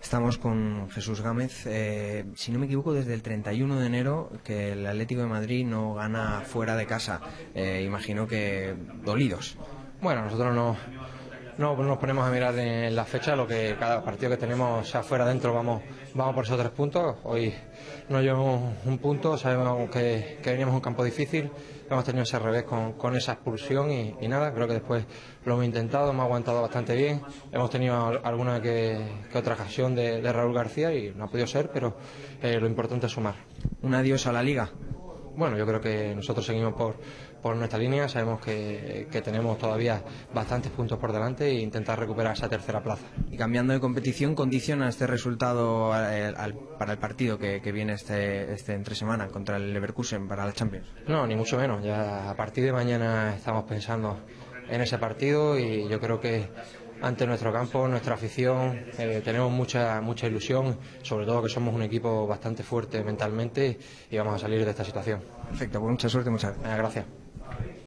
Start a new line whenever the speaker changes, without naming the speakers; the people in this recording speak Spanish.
Estamos con Jesús Gámez. Si no me equivoco, desde el 31 de enero que el Atlético de Madrid no gana fuera de casa. Imagino que dolidos.
Bueno, nosotros no nos ponemos a mirar en la fecha, lo que cada partido que tenemos, sea fuera dentro, vamos por esos 3 puntos. Hoy nos llevamos un punto, sabemos que veníamos a un campo difícil, hemos tenido ese revés con esa expulsión y nada, creo que después lo hemos intentado, hemos aguantado bastante bien, hemos tenido alguna que otra ocasión de Raúl García y no ha podido ser, pero lo importante es sumar.
Un adiós a la Liga.
Bueno, yo creo que nosotros seguimos por nuestra línea, sabemos que tenemos todavía bastantes puntos por delante e intentar recuperar esa tercera plaza.
Y cambiando de competición, ¿condiciona este resultado para el partido que viene este entre semana contra el Leverkusen para la Champions?
No, ni mucho menos, ya a partir de mañana estamos pensando en ese partido y yo creo que ante nuestro campo, nuestra afición, tenemos mucha ilusión, sobre todo que somos un equipo bastante fuerte mentalmente y vamos a salir de esta situación.
Perfecto, pues mucha suerte, muchas gracias.
Gracias.